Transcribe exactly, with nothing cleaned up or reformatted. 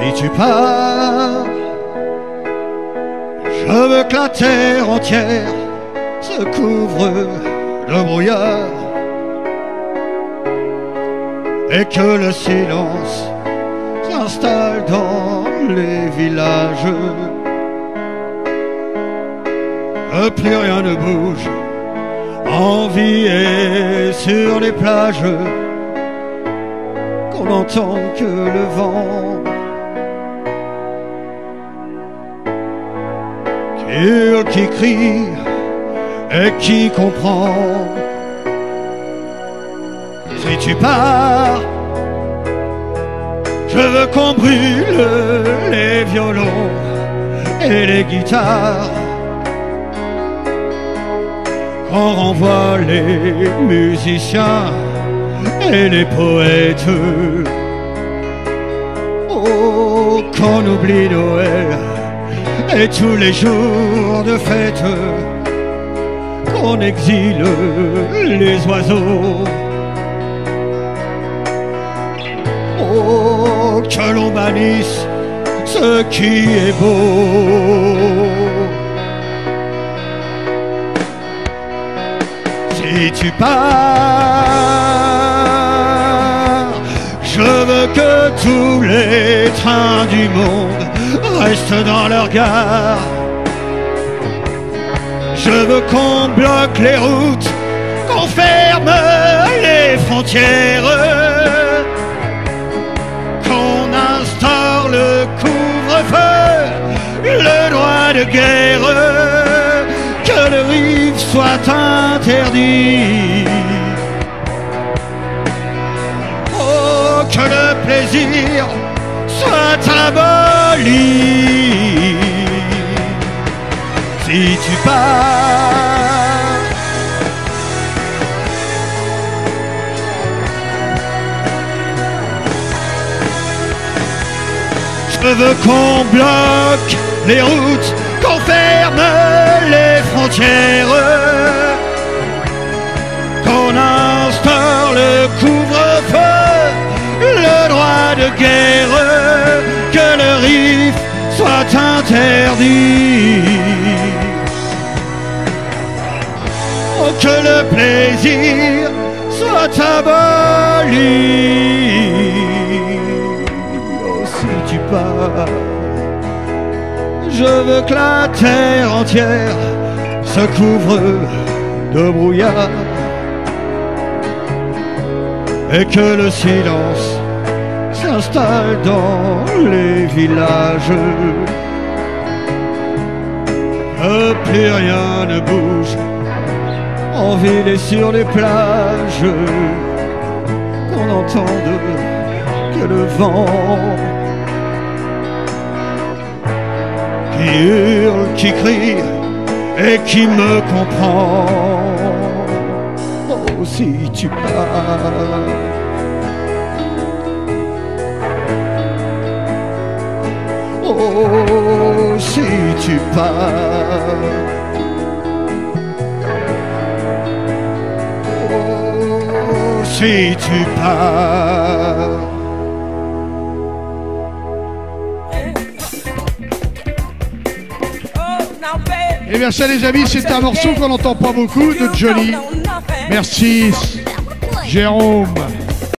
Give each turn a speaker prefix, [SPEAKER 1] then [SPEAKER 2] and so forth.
[SPEAKER 1] Si tu pars, je veux que la terre entière se couvre de brouillard et que le silence s'installe dans les villages. Que plus rien ne bouge en vie et sur les plages, qu'on n'entend que le vent qui hurle, qui crie et qui comprend. Si tu pars, je veux qu'on brûle les violons et les guitares, qu'on renvoie les musiciens et les poètes. Oh, qu'on oublie Noël et tous les jours de fête, qu'on exile les oiseaux. Oh, que l'on bannisse ce qui est beau. Si tu pars, je veux que tous les trains du monde restent dans leur gare. Je veux qu'on bloque les routes, qu'on ferme les frontières, qu'on instaure le couvre-feu, le droit de guerre, que le rire soit interdit. Oh, que le plaisir soit aboli. Si tu pars, je veux qu'on bloque les routes, qu'on ferme les frontières, qu'on instaure le couvre-feu, le droit de guerre, que le riff soit interdit. Oh, que le plaisir soit aboli. Oh, si tu pars, je veux que la terre entière se couvre de brouillard et que le silence s'installe dans les villages. Que plus rien ne bouge en ville et sur les plages, qu'on n'entende que le vent qui hurle, qui crie et qui me comprend. Oh, si tu pars, oh, si tu pars, oh, si tu pars.
[SPEAKER 2] Et bien ça les amis, c'est un morceau qu'on n'entend pas beaucoup de Johnny. Merci Jérôme.